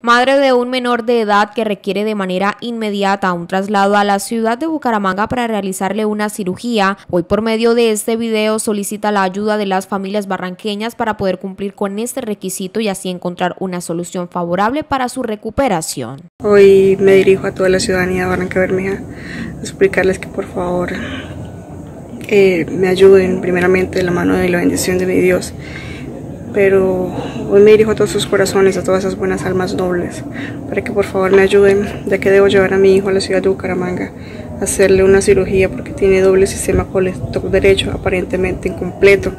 Madre de un menor de edad que requiere de manera inmediata un traslado a la ciudad de Bucaramanga para realizarle una cirugía, hoy por medio de este video solicita la ayuda de las familias barranqueñas para poder cumplir con este requisito y así encontrar una solución favorable para su recuperación. Hoy me dirijo a toda la ciudadanía de Barranca-Bermeja a explicarles que por favor me ayuden primeramente de la mano de la bendición de mi Dios. Pero hoy me dirijo a todos sus corazones, a todas esas buenas almas nobles, para que por favor me ayuden, ya que debo llevar a mi hijo a la ciudad de Bucaramanga a hacerle una cirugía porque tiene doble sistema colector derecho aparentemente incompleto.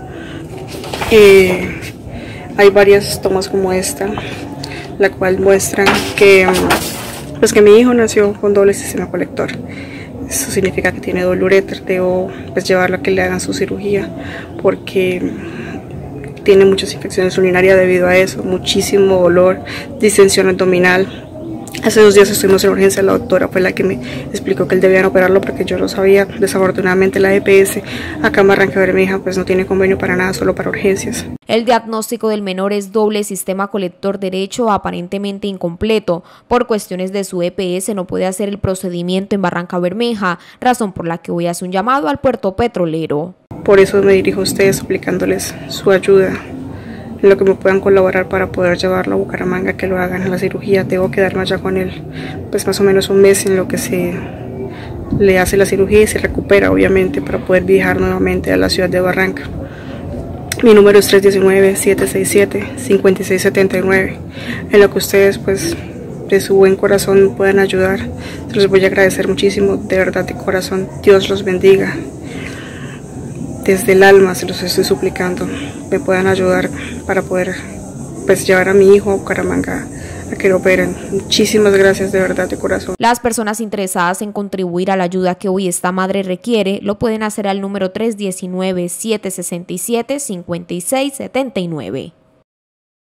Hay varias tomas como esta, la cual muestran que, que mi hijo nació con doble sistema colector. Eso significa que tiene doble uréter. Debo llevarlo a que le hagan su cirugía porque tiene muchas infecciones urinarias debido a eso, muchísimo dolor, distensión abdominal. Hace 2 días estuvimos en urgencia, la doctora fue la que me explicó que él debían operarlo porque yo lo sabía. Desafortunadamente la EPS acá en Barranca-Bermeja pues no tiene convenio para nada, solo para urgencias. El diagnóstico del menor es doble sistema colector derecho aparentemente incompleto. Por cuestiones de su EPS no puede hacer el procedimiento en Barranca-Bermeja, razón por la que hoy hace un llamado al puerto petrolero. Por eso me dirijo a ustedes suplicándoles su ayuda, en lo que me puedan colaborar para poder llevarlo a Bucaramanga, que lo hagan la cirugía. Tengo que quedarme allá con él pues más o menos un mes en lo que se le hace la cirugía y se recupera, obviamente, para poder viajar nuevamente a la ciudad de Barranca. Mi número es 319-767-5679, en lo que ustedes pues de su buen corazón me puedan ayudar. Se los voy a agradecer muchísimo, de verdad, de corazón. Dios los bendiga. Desde el alma se los estoy suplicando, me puedan ayudar para poder llevar a mi hijo a Bucaramanga a que lo operen. Muchísimas gracias, de verdad, de corazón. Las personas interesadas en contribuir a la ayuda que hoy esta madre requiere lo pueden hacer al número 319-767-5679.